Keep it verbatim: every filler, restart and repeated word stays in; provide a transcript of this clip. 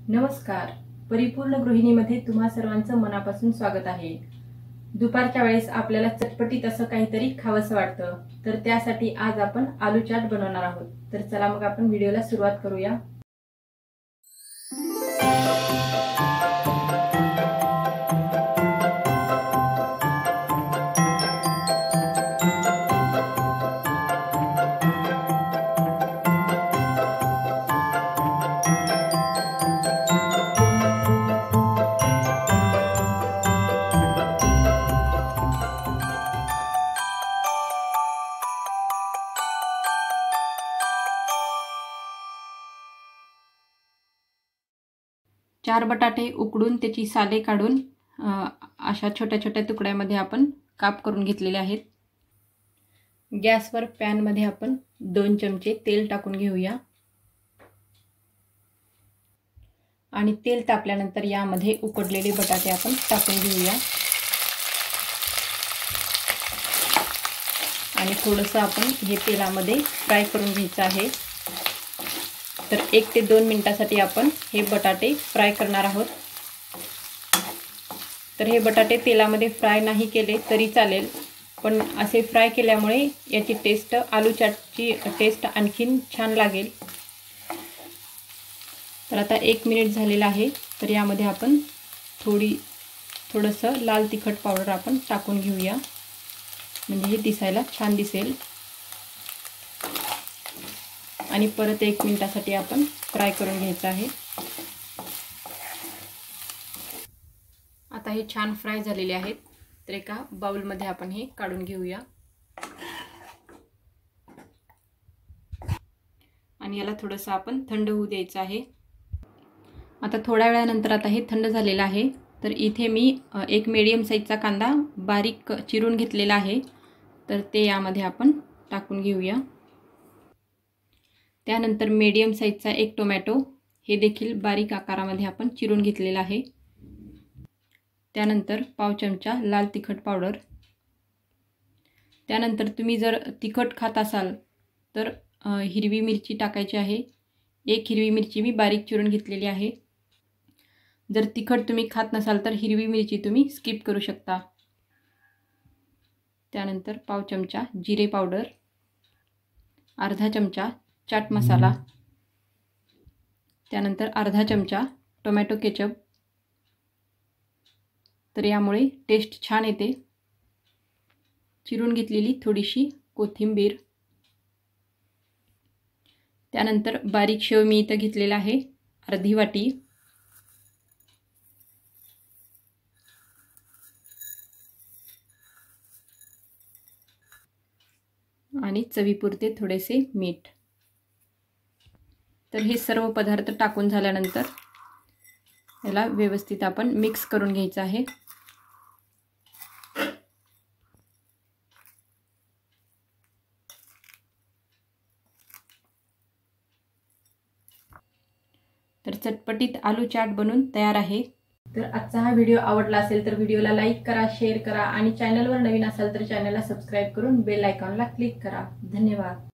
नमस्कार. परिपूर्ण गृहिणीमध्ये तुम्हा सर्वांचं मनापासून स्वागत आहे. दुपारच्या वेळेस आपल्याला चटपटीत असं काहीतरी खावंसं वाटतं, तर त्यासाठी आज आपण आलू चाट बनवणार आहोत. तर चला मग आपण व्हिडिओला सुरुवात करूया. चार बटाटे उकडून त्याची साले काढून अशा छोट्या छोट्या तुकड्यामध्ये आपण काप करून घेतलेले आहेत. गॅसवर पॅनमध्ये आपण दोन चमचे तेल टाकून घेऊया आणि तेल तापल्यानंतर यामध्ये उकडलेले बटाटे आपण टाकून घेऊया आणि थोडंसं आपण हे तेलामध्ये फ्राय करून घ्यायचं आहे. तर एक ते दोन मिनिटासाठी आपण हे बटाटे फ्राय करणार आहोत. तर हे बटाटे तेलामध्ये फ्राय नाही केले तरी चालेल, पण असे फ्राय केल्यामुळे याची टेस्ट आलू चाटची टेस्ट आणखीन छान लागेल. तर आता एक मिनिट झालेला आहे. तर यामध्ये आपण थोडी थोडंसं लाल तिखट पावडर आपण टाकून घेऊया, म्हणजे हे दिसायला छान दिसेल. आणि परत एक मिनिटासाठी आपण फ्राय करून घ्यायचं आहे. आता हे छान फ्राय झालेले आहेत. तर एका बाउलमध्ये आपण हे काढून घेऊया आणि याला थोडंसं आपण थंड होऊ द्यायचं आहे. आता थोड्या वेळानंतर आता हे थंड झालेलं आहे. तर इथे मी एक मीडियम साईजचा कांदा बारीक चिरून घेतलेला आहे. तर ते यामध्ये आपण टाकून घेऊया. त्यानंतर मीडियम साईजचा एक टोमॅटो हे देखील बारीक आकारामध्ये आपण चिरून घेतलेला आहे. त्यानंतर पाव चमचा लाल तिखट पावडर. त्यानंतर तुम्ही जर तिखट खात असाल तर हिरवी मिरची टाकायची आहे. एक हिरवी मिरची मी बारीक चिरून घेतलेली आहे. जर तिखट तुम्ही खात नसाल तर हिरवी मिरची तुम्ही स्किप करू शकता. त्यानंतर पाव चमचा जिरे पावडर, अर्धा चमचा चाट मसाला, त्यानंतर अर्धा चमचा टोमॅटो केचप. तर यामुळे टेस्ट छान येते. चिरून घेतलेली थोडीशी कोथिंबीर. त्यानंतर बारीक शेव मी इथं घेतलेला आहे अर्धी वाटी. आणि चवीपुरते थोडेसे मीठ. तर हे सर्व पदार्थ टाकून झाल्यानंतर याला व्यवस्थित आपण मिक्स करून घ्यायचं आहे. तर चटपटीत आलू चाट बनून तयार आहे. तर आजचा हा व्हिडिओ आवडला असेल तर व्हिडिओला लाईक करा, शेअर करा आणि चॅनलवर नवीन असाल तर चॅनलला सबस्क्राईब करून बेल आयकॉनला क्लिक करा. धन्यवाद.